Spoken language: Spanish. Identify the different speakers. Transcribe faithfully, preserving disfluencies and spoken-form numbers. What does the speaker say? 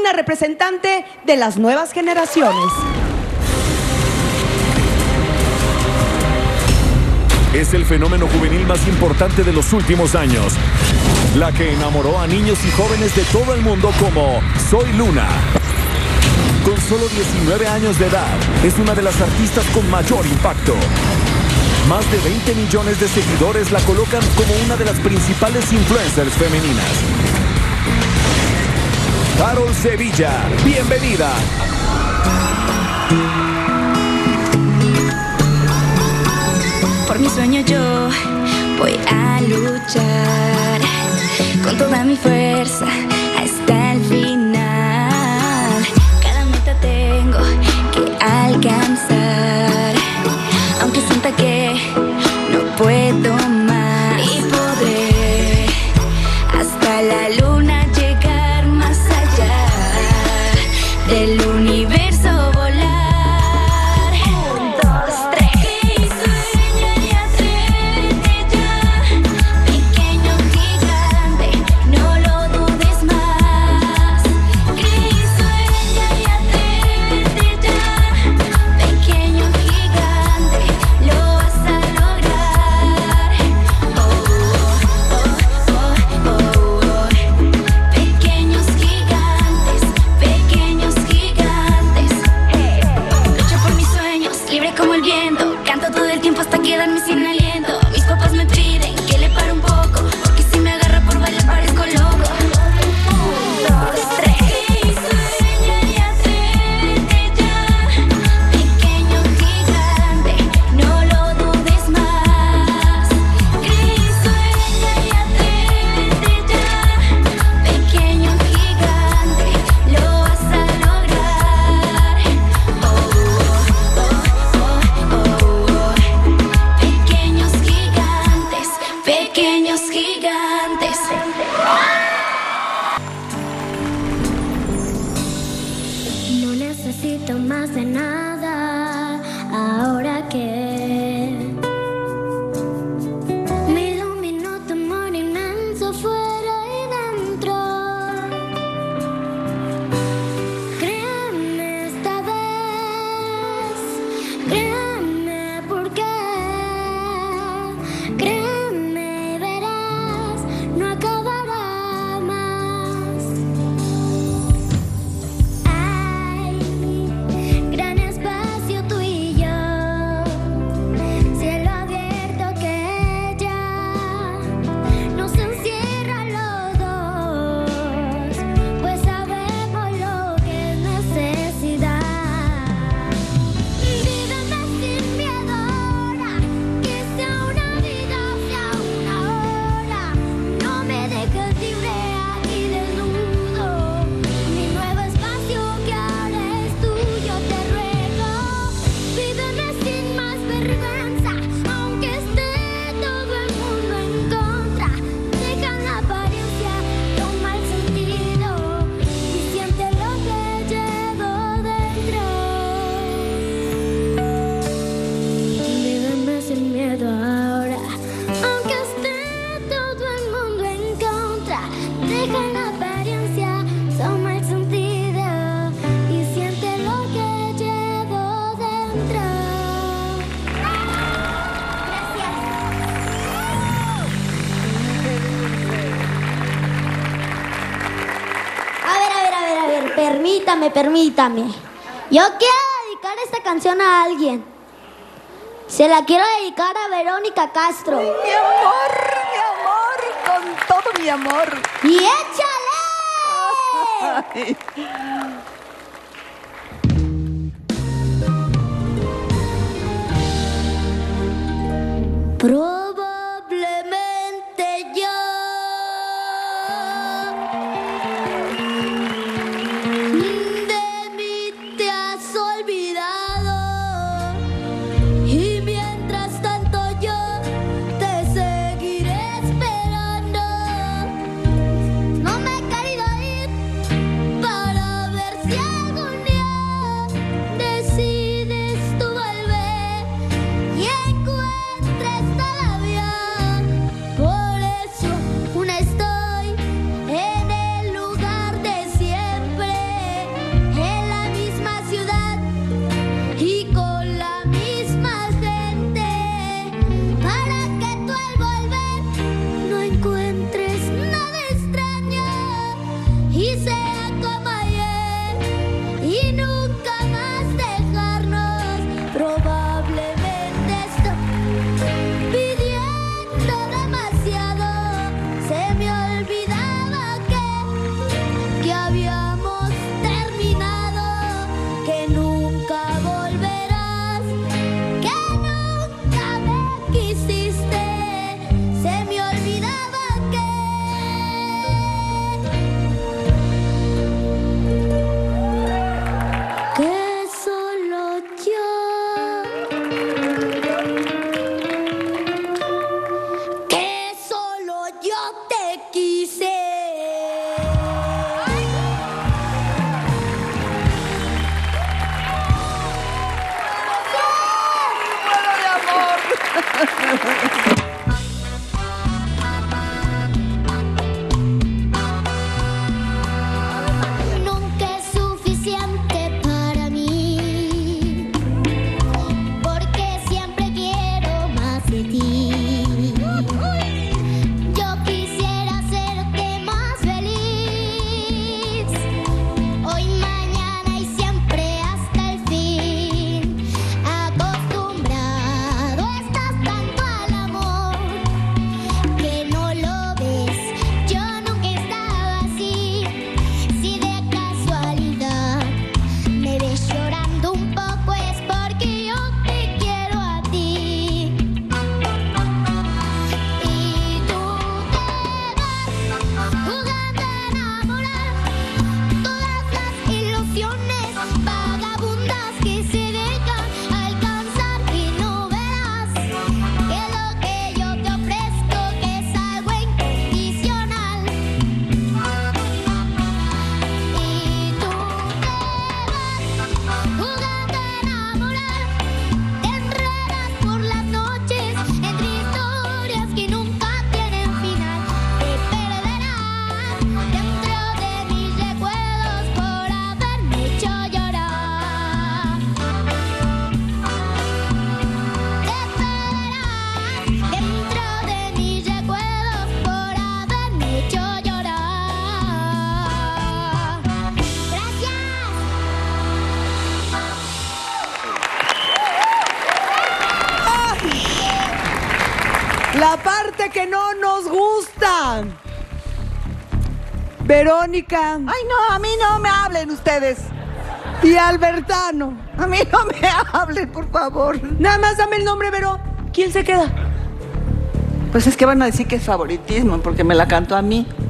Speaker 1: digna representante de las nuevas generaciones.
Speaker 2: Es el fenómeno juvenil más importante de los últimos años, la que enamoró a niños y jóvenes de todo el mundo como Soy Luna. Con solo diecinueve años de edad, es una de las artistas con mayor impacto. Más de veinte millones de seguidores la colocan como una de las principales influencers femeninas. Carol Sevilla, bienvenida.
Speaker 3: Por mi sueño yo voy a luchar con toda mi fuerza hasta el final. Cada meta tengo que alcanzar, aunque sienta que no puedo más. Y podré hasta la luna llegar más allá del universo, volar. Quedarme sin aliento, mis papás me piden que le pare un poco, porque si me agarra por bailar parezco loco. Un, dos, tres. Y sueña y atrévete ya, pequeño gigante, no lo dudes más. Y sueña y atrévete ya, pequeño gigante, lo vas a lograr. Oh, oh, oh, oh, oh. Pequeños gigantes, pequeños gigantes.
Speaker 4: No necesito más de nada ahora que me iluminó tu amor inmenso fuera y dentro. Créeme esta vez, créeme porque créeme y verás, no acabará más. Hay gran espacio tú y yo, cielo abierto que ya nos encierra los dos, pues sabemos lo que es necesidad. Víveme sin miedo ahora, que sea una vida, sea una hora. No me dejes libre aquí desnudo, mi nuevo espacio que ahora es tuyo, te ruego. Víveme sin más vergüenza, aunque esté todo el mundo en contra. Deja la apariencia, toma el sentido y siente lo que llevo dentro. Víveme sin miedo ahora, aunque esté todo el mundo en contra. Deja la apariencia, toma el sentido y siente lo que llevo dentro.
Speaker 5: A ver, a ver, a ver, a ver, permítame, permítame. Yo quiero dedicar esta canción a alguien. Se la quiero dedicar a Verónica Castro.
Speaker 1: Mi amor, mi amor, con todo mi amor.
Speaker 5: ¡Y échale!
Speaker 1: Ay.
Speaker 5: Probablemente yo de mí te has olvidado, y mientras tanto yo te seguiré esperando. No me he querido ir para ver si algún día decides tú volver y encuentres toda la
Speaker 1: la parte que no nos gusta. Verónica.
Speaker 6: Ay, no, a mí no me hablen ustedes.
Speaker 1: Y Albertano.
Speaker 6: A mí no me hablen, por favor.
Speaker 1: Nada más dame el nombre, Vero. ¿Quién se queda?
Speaker 6: Pues es que van a decir que es favoritismo, porque me la cantó a mí.